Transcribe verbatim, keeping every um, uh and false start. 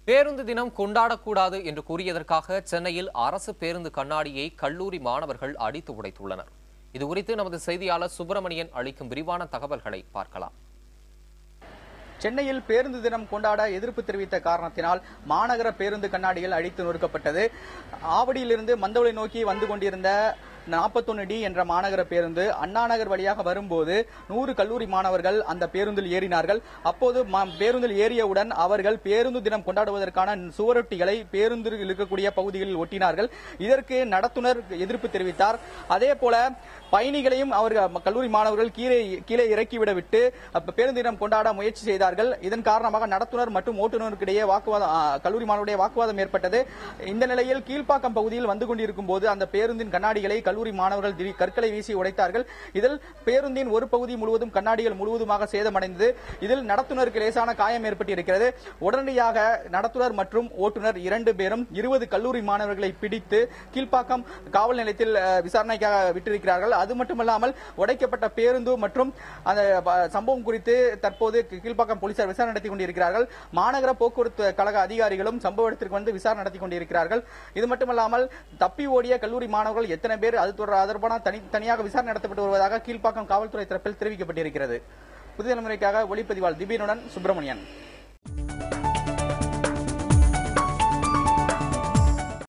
பேருந்து தினம் கொண்டாடக்கூடாது என்று கூறியதற்காக சென்னையில் அரசு பேருந்து கண்ணாடியை கல்லூரி மாணவர்கள் அடித்து உடைத்துள்ளனர். இதுகுறித்து நமது செய்தியாளர் சுப்பிரமணியன் அளிக்கும் விரிவான தகவல்களை பார்க்கலாம். சென்னையில் பேருந்து தினம் கொண்டாட எதிர்ப்பு தெரிவித்த காரணத்தினால் மாநகர பேருந்து கண்ணாடிகள் அடித்து நொறுக்கப்பட்டது. ஆவடியிலிருந்து மந்தவெளி நோக்கி வந்து கொண்டிருந்த நாற்பத்தொன்னு டி என்ற மாநகர பேருந்து அண்ணாநகர் வழியாக வரும்போது நூறு கல்லூரி மாணவர்கள் அந்த பேருந்தில் ஏறினார்கள். அப்போது பேருந்தில் ஏறியவுடன் அவர்கள் பேருந்து தினம் கொண்டாடுவதற்கான சுவரொட்டிகளை பேருந்தில் இருக்கக்கூடிய பகுதிகளில் ஒட்டினார்கள். இதற்கு நடத்துனர் எதிர்ப்பு தெரிவித்தார். அதே போல பயணிகளையும் அவர்கள் கல்லூரி மாணவர்கள் கீழே கீழே இறக்கிவிட விட்டு பேருந்து தினம் கொண்டாட முயற்சி செய்தார்கள். இதன் காரணமாக நடத்துனர் மற்றும் ஓட்டுநருக்கு இடையே வாக்குவாதம் கல்லூரி மாணவருடைய வாக்குவாதம் ஏற்பட்டது. இந்த நிலையில் கீழ்ப்பாக்கம் பகுதியில் வந்து கொண்டிருக்கும் போது அந்த பேருந்தின் கண்ணாடிகளை கல்லூரி மாணவர்கள் கற்களை வீசி உடைத்தார்கள். இதில் பேருந்தின் ஒரு பகுதி முழுவதும் கண்ணாடிகள் முழுவதுமாக சேதமடைந்தது. இதில் நடத்துனருக்கு லேசான காயம் ஏற்பட்டிருக்கிறது. உடனடியாக நடத்துனர் மற்றும் ஓட்டுநர் இரண்டு பேரும் இருபது கல்லூரி மாணவர்களை பிடித்து கீழ்ப்பாக்கம் காவல் நிலையத்தில் விசாரணைக்காக விட்டிருக்கிறார்கள். அது மட்டுமல்லாமல் உடைக்கப்பட்ட பேருந்து மற்றும் அந்த சம்பவம் குறித்து தற்போது கீழ்ப்பாக்கம் போலீசார் விசாரணை நடத்தி கொண்டிருக்கிறார்கள். மாநகர போக்குவரத்து கழக அதிகாரிகளும் சம்பவ இடத்திற்கு வந்து விசாரணை நடத்தி கொண்டிருக்கிறார்கள். இது மட்டுமல்லாமல் தப்பி ஓடிய கல்லூரி மாணவர்கள் எத்தனை பேர் அது தொடர்பான தனியாக விசாரணை நடத்தப்பட்டு வருவதாக கீழ்ப்பாக்கம் காவல்துறை தரப்பில் தெரிவிக்கப்பட்டிருக்கிறது. புதிய தலைமுறைக்காக ஒளிப்பதிவாளர் திபீனுடன் சுப்பிரமணியன்.